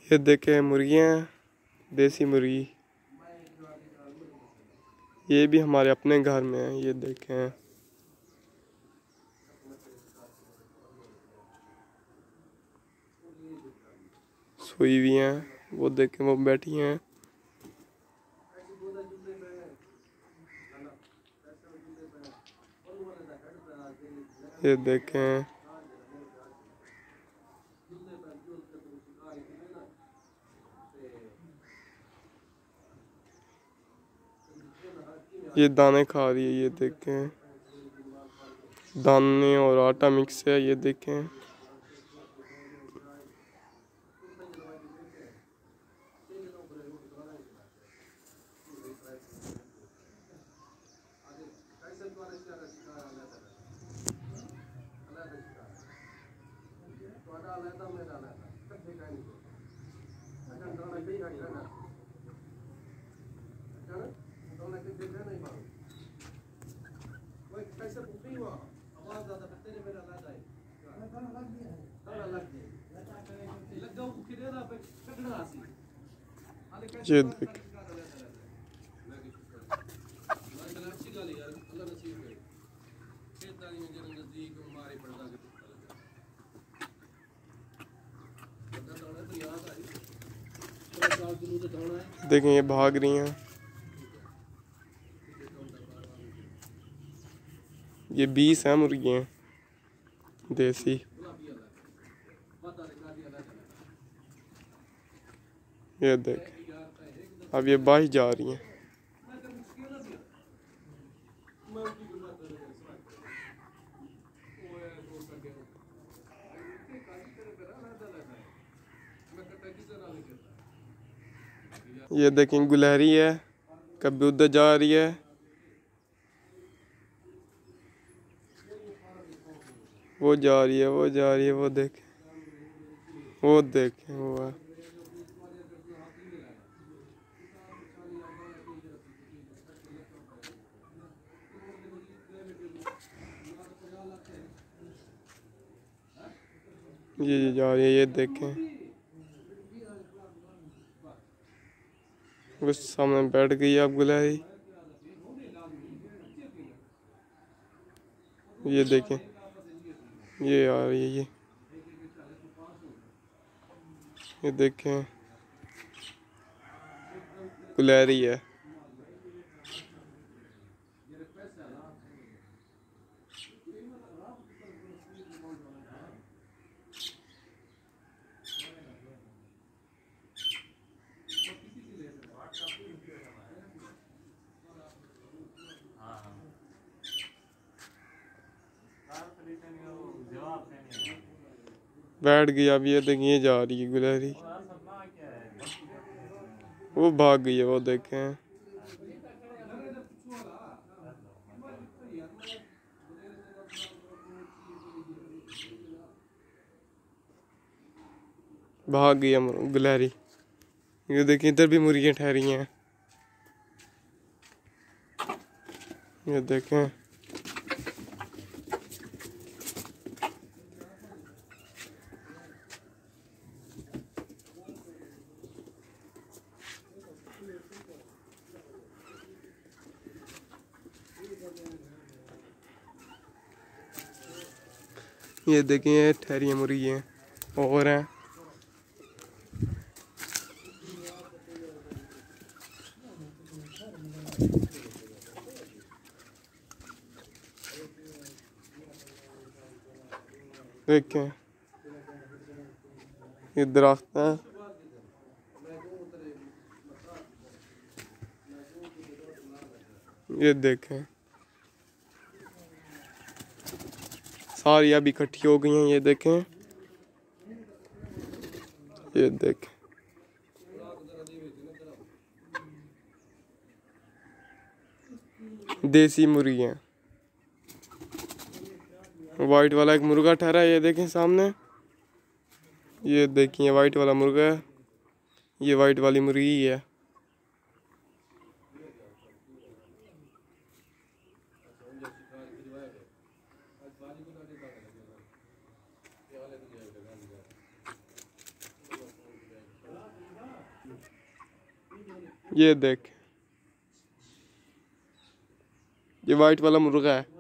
ये देखें मुर्गियाँ, देसी मुर्गी। ये भी हमारे अपने घर में है। ये देखें, सोई हुई हैं। वो देखें, वो बैठी हैं। ये देखें, ये दाने खा रही है। ये देखें, दाने और आटा मिक्स है। ये देखें, ये देख, देखें ये भाग रही हैं। ये 20 हैं मुर्गियाँ देसी। ये देख, अब ये बाहर जा रही हैं। ये देखें गुलहरी है, कभी उधर जा रही है। वो जा रही है, वो जा रही है। वो देखें, वो देखें, वो है। ये जा रही है। ये देखें, उस सामने बैठ गई अब गुलहरी। ये देखें, ये आ रही है। ये देखें, गुलहरी है। बैठ गई अब। ये देखिए, जा रही है गुलहरी। वो भाग गई है। वो देखें, भाग गई है गुलहरी। ये देखिए, इधर भी मुर्गियाँ ठहरी हैं। ये देखें, ये देखें, ये ठहरी हैं मुर्गियाँ और हैं। देखें, ये दरख्त है। ये देखें, सारी अभी इकट्ठी हो गई हैं। ये देखें, ये देखें, देसी मुर्गियाँ। वाइट वाला एक मुर्गा ठहरा है। ये देखें सामने। ये देखिए, वाइट वाला मुर्गा है। ये वाइट वाली मुर्गी है। ये देख, ये वाइट वाला मुर्गा है।